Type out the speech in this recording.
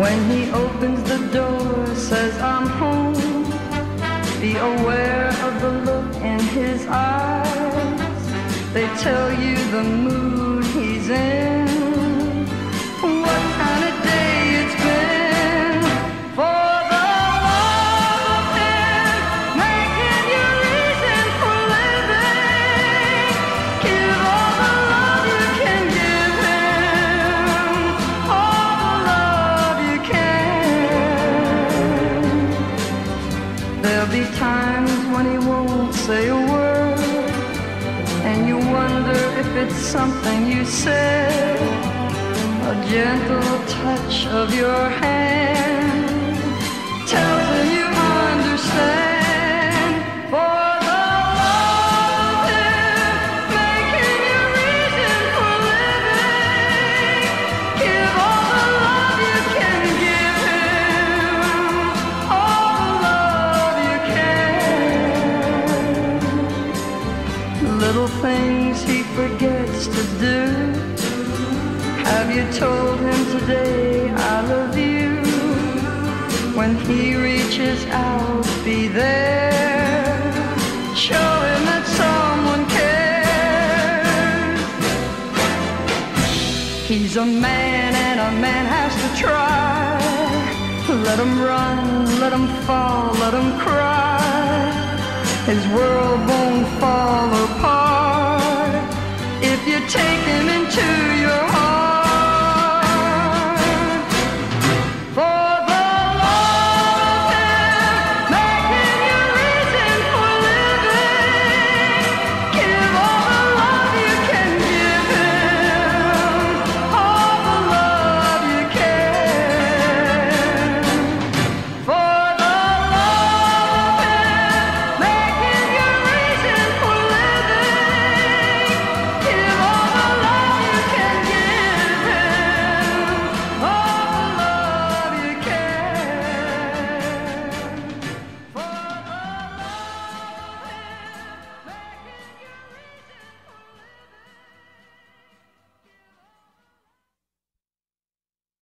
When he opens the door, says I'm home, be aware of the look in his eyes. They tell you the mood he's in, what kind of day it's been. For the love of him, making you reason for living, give all the love you can give him, all the love you can. There'll be times when he won't say a word, and you wonder if it's something you said. A gentle touch of your hand tells him you understand. For the love of him, making you reason for living, give all the love you can give him, all the love you can. Little things he forgets to do. Have you told him today I love you? When he reaches out, be there. Show him that someone cares. He's a man and a man has to try. Let him run, let him fall, let him cry. His world won't fall apart if you take him into your